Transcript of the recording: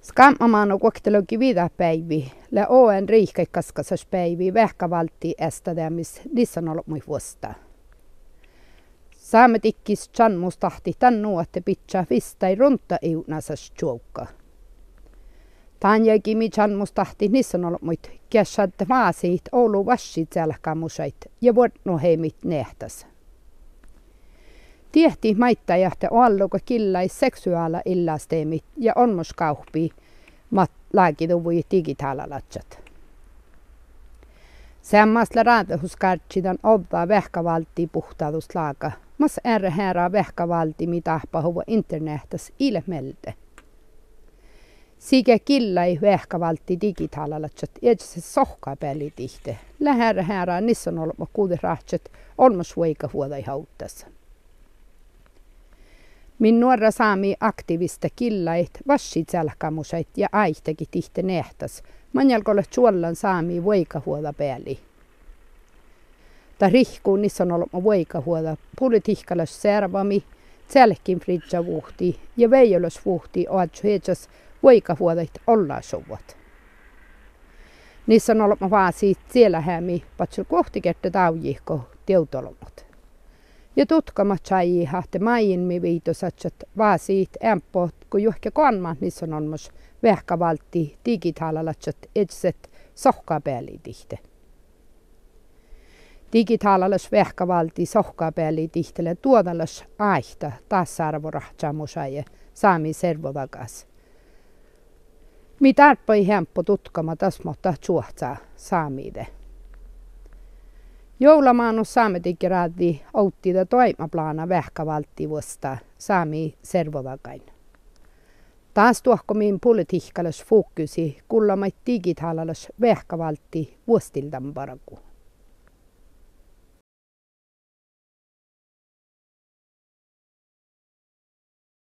Skammamaan on kuoktelukin viidapäivi, le oen riihkeikaskasaspäivi vähkävalti estädämis nissan ollut mui vuosta. Saamme tikkis chanmustahti tän nuotte pitää vistai runta iunasas juokka. Tän jäkimi chanmustahti nissan ollut muit käsad vaasiit Oulu vassit selkämusait ja vuodnoheimit nähtäs. Tiehti maittajahte alluko killai seksuaala illasteemit ja onmoskauhpi lääkituvui digitaalalatsat. Sammasla raadahuskartsidan obva vähkävalti puhtauduslaaga, mas herra vähkävalti mitahpa huva internetas ilmelte. Sige killai vähkävalti digitaalalatsat edse sohkapeli tihte. Herra nissan olma kuuderahtsat olmasvoika huodai hauttas. Min nuora saami aktivista killait vassit selkämusait ja aihtegi tihte nähtäs. Manjalkolle suollan saami voikahuoda pääli. Ta rihkuun niissä on ollut voikahuoda politiikkalas servami, selkin fridja vuhti ja veijolas vuhti oadju heitsas voikahuodait olla suvat. Niissä on ollut vaasi siellä hämi, patsul kohti kerta taujihko teutolomot. Ja tutkamat sai hahte maijinmi viitosatsat vaasiit ämpot, kun johke konmat niissä on olmus vähkävalti digitaalalatsat etset sohkapääli tihte. Digitaalalas vähkävalti sohkapääli tihtele tuodalas aihta taas arvorahtsamusaje saami servodagas. Mi tarpoi hemppo tutkama tasmotta tsuhtsaa saamiide. Joulamaanus saametikiraadi outtida toimaplaana vähkävalti vuosta saami servodagain. Taas tuohko min politiikkalas fokusi kullamait digitaalalas vähkävalti vuostildan paraku.